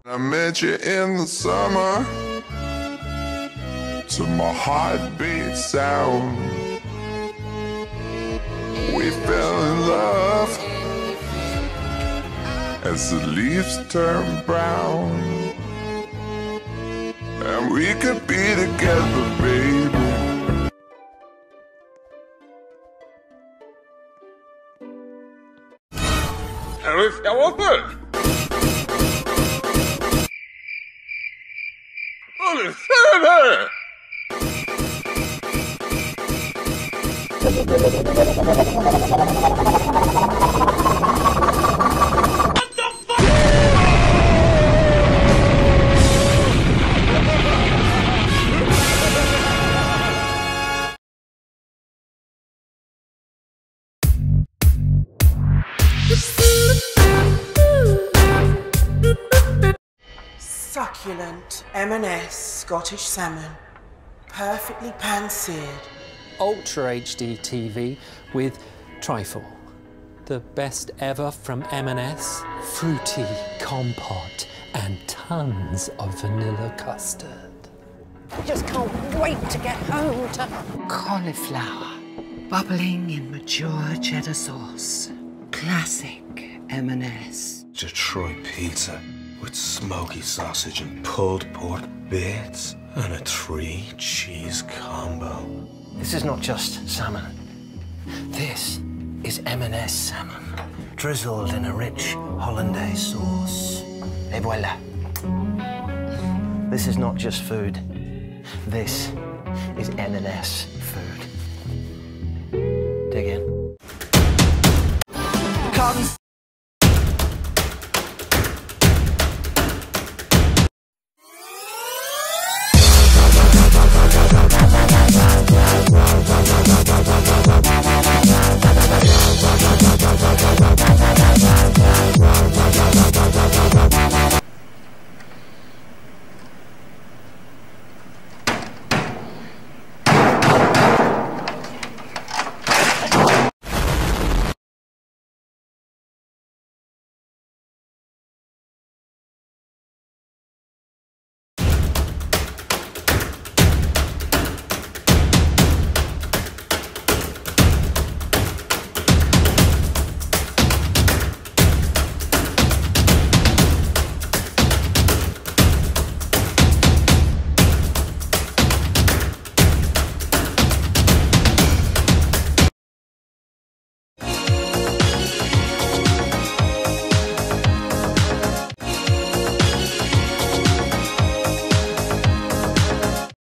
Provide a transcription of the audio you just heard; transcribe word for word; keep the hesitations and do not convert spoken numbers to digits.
I met you in the summer, to my heartbeat sound. We fell in love as the leaves turn brown, and we could be together, baby. Eller ska vara full? Vad är det här? Succulent M and S Scottish salmon, perfectly pan-seared. Ultra H D T V with trifle. The best ever from M and S. Fruity compote and tons of vanilla custard. I just can't wait to get home to... Cauliflower, bubbling in mature cheddar sauce. Classic M and S. Detroit pizza with smoky sausage and pulled pork bits and a three cheese combo. This is not just salmon. This is M and S salmon, drizzled in a rich hollandaise sauce. Et voilà. This is not just food. This is M and S food. Dig in. Cotton